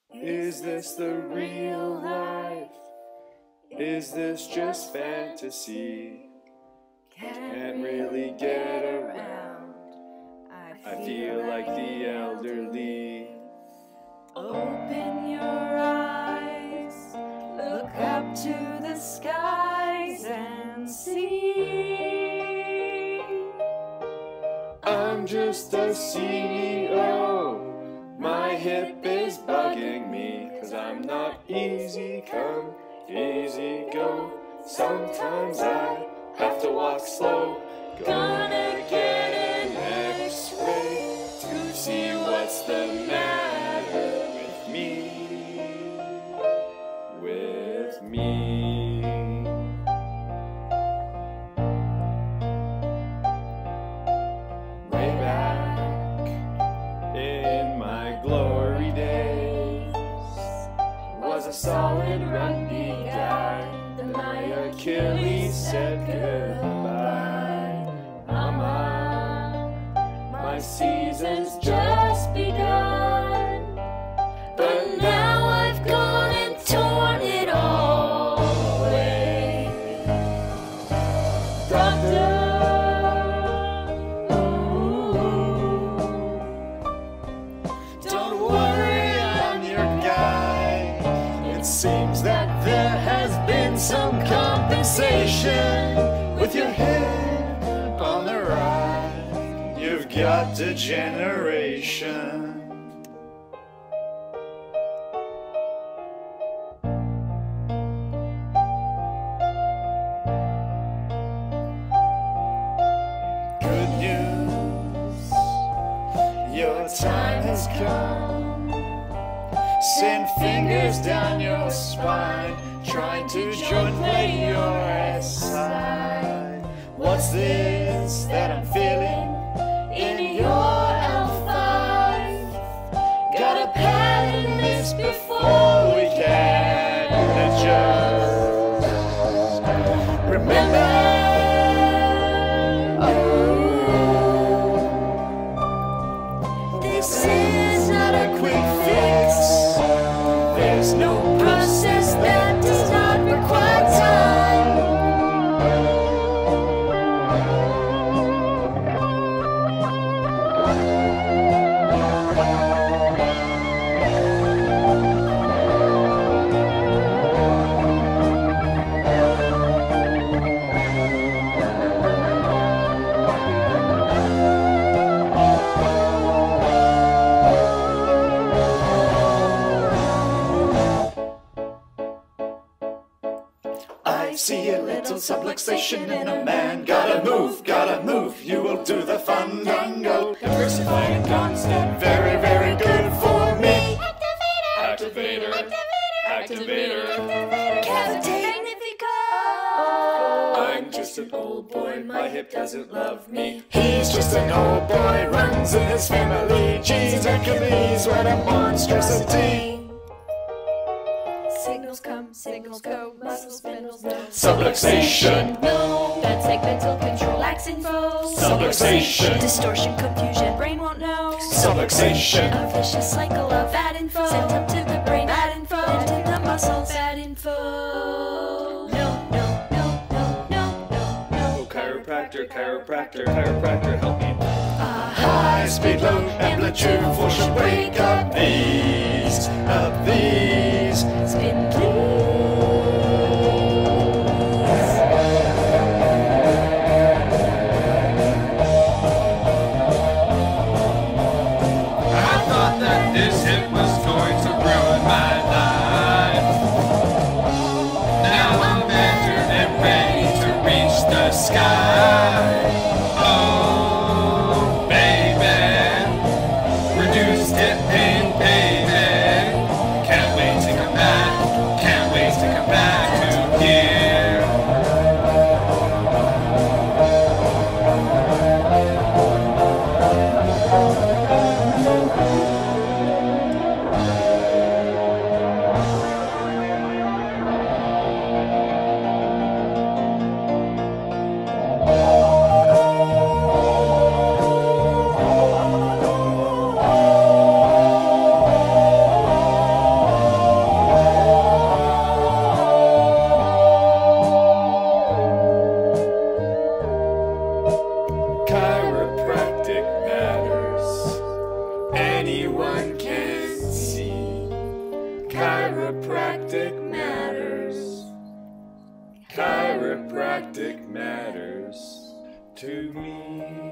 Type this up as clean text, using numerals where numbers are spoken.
Is this the real life? Is this just fantasy? Can't really get around. I feel like the elderly. Open your eyes, look up to the skies and see. I'm just a CEO. My hip is bugging me, 'cause I'm not easy come, easy go. Sometimes I have to walk slow. Gonna get an X-ray to see what's the matter with me. With me. Way back in my glory days, was a solid rugby guy. Then my Achilles said goodbye. Mama, my season's just begun, but now I've gone and torn it all away. Doctor, don't worry, I'm your guy. It seems that there has been some compensation with your head on the right. You've got degeneration. Good news, your time has come. Send fingers down your spine, trying to jointly your side. What's this that I'm feeling in your L5? Gotta patent this before we can adjust. Remember, this is not a quick fix. There's no process that does not require time. I see a little subluxation in a man. Gotta move, you will do the fandango. Diversified and constant, very, very good for me. Activator, activator, Cavite Magnifico. I'm just an old boy, my hip doesn't love me. He's just an old boy, runs in his family. Geez, Achilles, what a monstrosity. Signals come, signals go, muscles, spindles, no. Subluxation, No, bad segmental control lacks info. subluxation, Distortion, confusion, brain won't know. subluxation. A vicious cycle of bad info. Sent up to the brain, bad info. And to the muscles, bad info. No, no, no, no, no, no, no. Oh, chiropractor, chiropractor, chiropractor, help me. High Speed, low amplitude force should break up these, spin please. I thought that this hip was going to ruin my life. Now I'm entered and ready to reach the sky. Oh, baby, reduced hip pain, baby. Can't wait to come back. Can't to me.